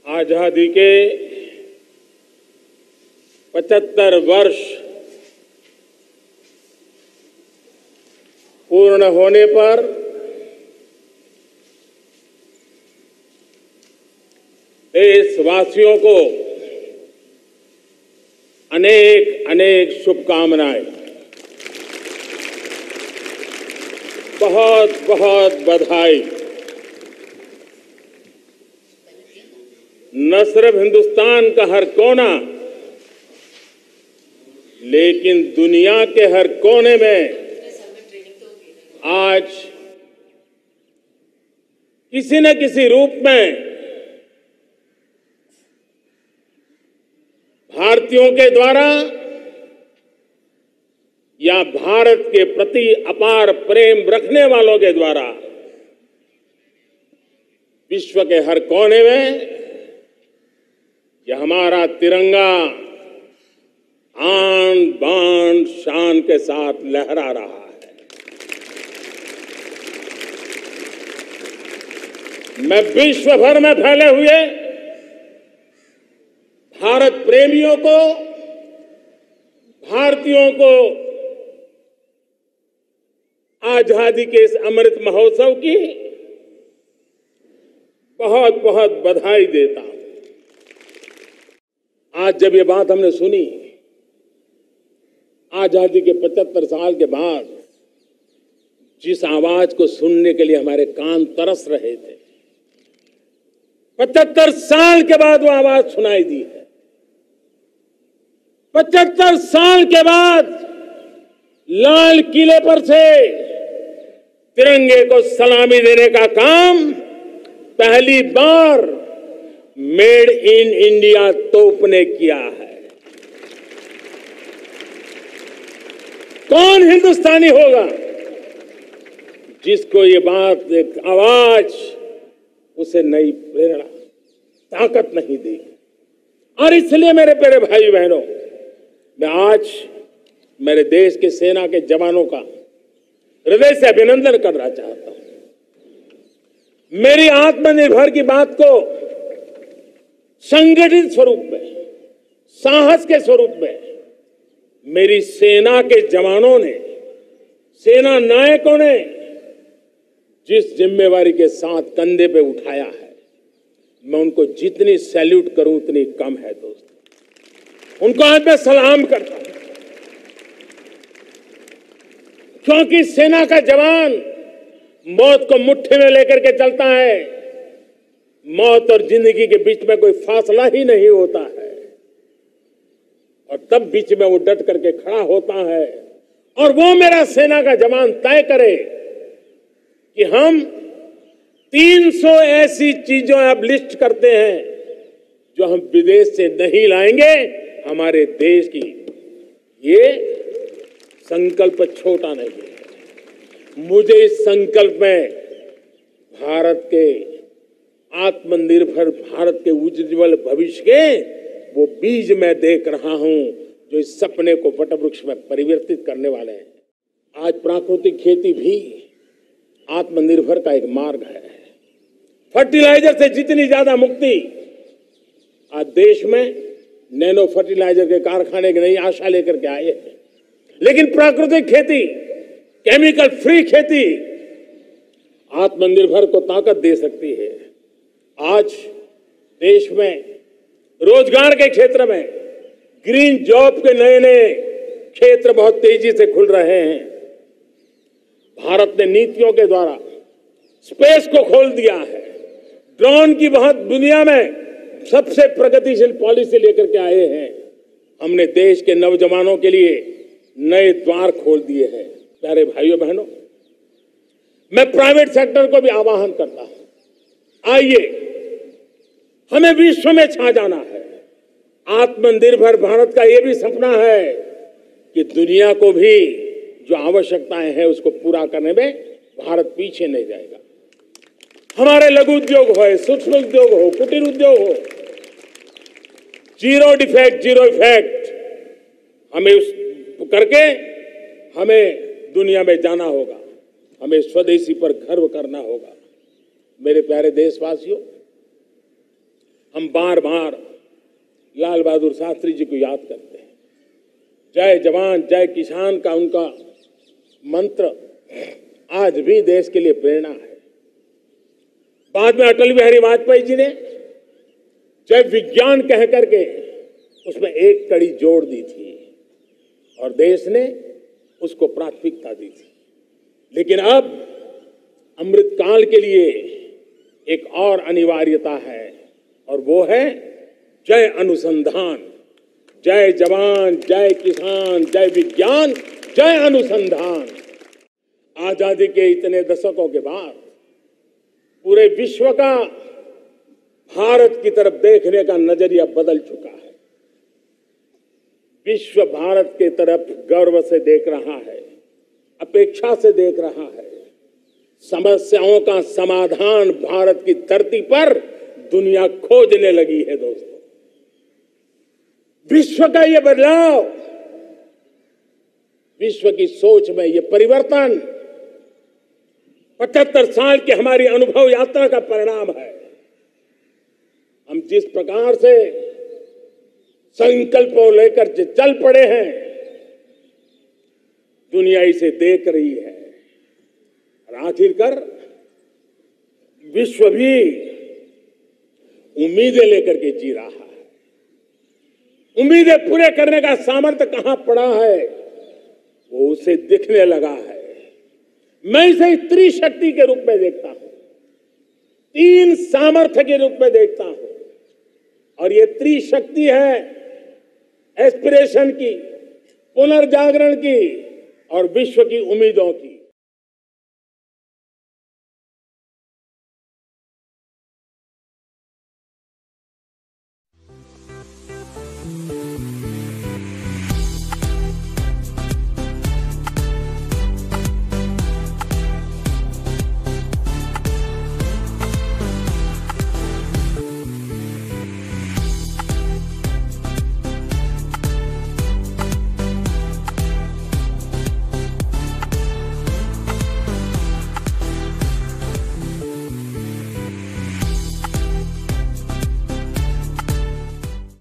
आजादी के 75 वर्ष पूर्ण होने पर देशवासियों को अनेक अनेक शुभकामनाएं, बहुत बहुत बधाई। न सिर्फ हिंदुस्तान का हर कोना, लेकिन दुनिया के हर कोने में आज किसी न किसी रूप में भारतीयों के द्वारा या भारत के प्रति अपार प्रेम रखने वालों के द्वारा विश्व के हर कोने में यह हमारा तिरंगा आन बान शान के साथ लहरा रहा है। मैं विश्व भर में फैले हुए भारत प्रेमियों को, भारतीयों को आजादी के इस अमृत महोत्सव की बहुत बहुत बधाई देता हूं। आज जब ये बात हमने सुनी, आजादी के 75 साल के बाद जिस आवाज को सुनने के लिए हमारे कान तरस रहे थे, 75 साल के बाद वो आवाज सुनाई दी है। 75 साल के बाद लाल किले पर से तिरंगे को सलामी देने का काम पहली बार मेड इन इंडिया तोप ने किया है। कौन हिंदुस्तानी होगा जिसको ये बात, एक आवाज उसे नई प्रेरणा, ताकत नहीं दी। और इसलिए मेरे प्यारे भाई बहनों, मैं आज मेरे देश के सेना के जवानों का हृदय से अभिनंदन करना चाहता हूं। मेरी आत्मनिर्भर की बात को संगठित स्वरूप में, साहस के स्वरूप में मेरी सेना के जवानों ने, सेना नायकों ने जिस जिम्मेवारी के साथ कंधे पे उठाया है, मैं उनको जितनी सैल्यूट करूं उतनी कम है दोस्तों। उनको आज मैं सलाम करता हूं, क्योंकि सेना का जवान मौत को मुट्ठी में लेकर के चलता है। मौत और जिंदगी के बीच में कोई फासला ही नहीं होता है, और तब बीच में वो डट करके खड़ा होता है। और वो मेरा सेना का जवान तय करे कि हम 300 ऐसी चीजों अब लिस्ट करते हैं जो हम विदेश से नहीं लाएंगे हमारे देश की। ये संकल्प छोटा नहीं है। मुझे इस संकल्प में भारत के आत्मनिर्भर भारत के उज्ज्वल भविष्य के वो बीज मैं देख रहा हूं, जो इस सपने को वटवृक्ष में परिवर्तित करने वाले हैं। आज प्राकृतिक खेती भी आत्मनिर्भर का एक मार्ग है। फर्टिलाइजर से जितनी ज्यादा मुक्ति, आज देश में नैनो फर्टिलाइजर के कारखाने की नई आशा लेकर के आए हैं। लेकिन प्राकृतिक खेती, केमिकल फ्री खेती आत्मनिर्भर को ताकत दे सकती है। आज देश में रोजगार के क्षेत्र में ग्रीन जॉब के नए नए क्षेत्र बहुत तेजी से खुल रहे हैं। भारत ने नीतियों के द्वारा स्पेस को खोल दिया है। ड्रोन की बहुत दुनिया में सबसे प्रगतिशील पॉलिसी लेकर के आए हैं। हमने देश के नौजवानों के लिए नए द्वार खोल दिए हैं। प्यारे भाइयों बहनों, मैं प्राइवेट सेक्टर को भी आह्वान करता हूं, आइए हमें विश्व में छा जाना है। आत्मनिर्भर भारत का यह भी सपना है कि दुनिया को भी जो आवश्यकताएं हैं उसको पूरा करने में भारत पीछे नहीं जाएगा। हमारे लघु उद्योग हो, सूक्ष्म उद्योग हो, कुटीर उद्योग हो, जीरो डिफेक्ट जीरो इफेक्ट हमें उस करके हमें दुनिया में जाना होगा। हमें स्वदेशी पर गर्व करना होगा। मेरे प्यारे देशवासियों, हम बार बार लाल बहादुर शास्त्री जी को याद करते हैं। जय जवान जय किसान का उनका मंत्र आज भी देश के लिए प्रेरणा है। बाद में अटल बिहारी वाजपेयी जी ने जय विज्ञान कह करके उसमें एक कड़ी जोड़ दी थी और देश ने उसको प्राथमिकता दी थी। लेकिन अब अमृतकाल के लिए एक और अनिवार्यता है और वो है जय अनुसंधान। जय जवान जय किसान जय विज्ञान जय अनुसंधान। आजादी के इतने दशकों के बाद पूरे विश्व का भारत की तरफ देखने का नजरिया बदल चुका है। विश्व भारत की तरफ गर्व से देख रहा है, अपेक्षा से देख रहा है। समस्याओं का समाधान भारत की धरती पर दुनिया खोजने लगी है। दोस्तों, विश्व का ये बदलाव, विश्व की सोच में ये परिवर्तन 75 साल की हमारी अनुभव यात्रा का परिणाम है। हम जिस प्रकार से संकल्पों लेकर चल पड़े हैं, दुनिया इसे देख रही है और आखिरकार विश्व भी उम्मीदें लेकर के जी रहा है। उम्मीदें पूरे करने का सामर्थ्य कहां पड़ा है वो उसे दिखने लगा है। मैं इसे त्रिशक्ति के रूप में देखता हूं, 3 सामर्थ्य के रूप में देखता हूं और ये त्रिशक्ति है एस्पिरेशन की, पुनर्जागरण की और विश्व की उम्मीदों की।